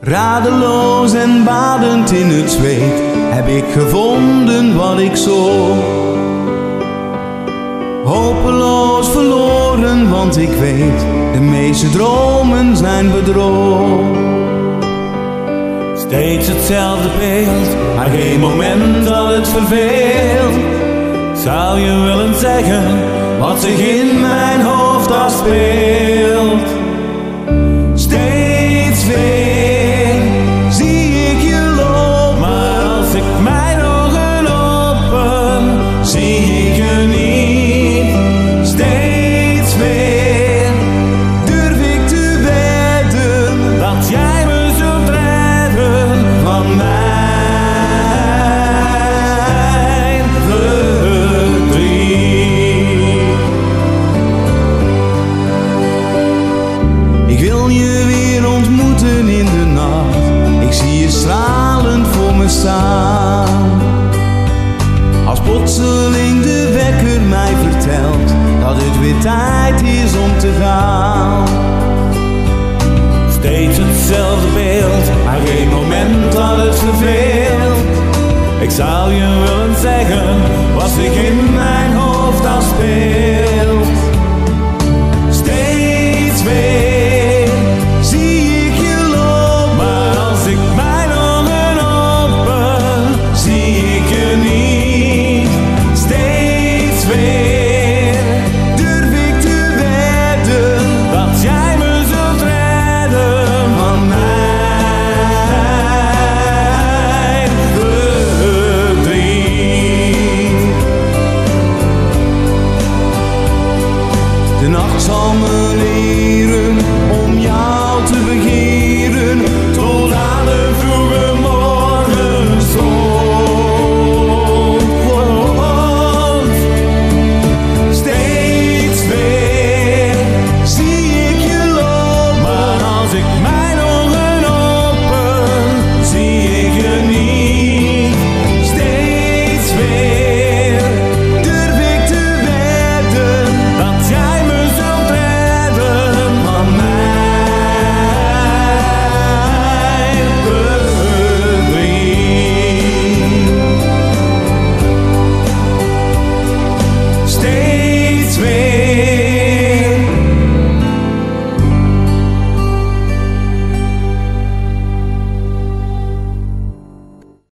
Radeloos en badend in het zweet heb ik gevonden wat ik zocht. Hopeloos verloren, want ik weet, de meeste dromen zijn bedrog. Steeds hetzelfde beeld, maar geen moment dat het verveelt. Zou je willen zeggen wat zich in mijn hoofd afspeelt? Steeds weer zie ik je lopen, maar als ik mijn ogen open, zie ik je niet. Steeds weer durf ik te wedden dat jij me zult redden van mijn verdriet. Ik wil je weer ontmoeten in de nacht, ik zie je stralend voor me staan. Als plotseling de wekker mij vertelt dat het weer tijd is om te gaan. Steeds hetzelfde beeld, maar geen moment dat het verveelt. Ik zou je willen zeggen wat zich in mijn hoofd afspeelt. Steeds weer zie ik je lopen, maar als ik mijn ogen open, zie ik je niet. Steeds weer durf ik te wedden dat jij me zult redden van mijn verdriet. De nacht zal me leren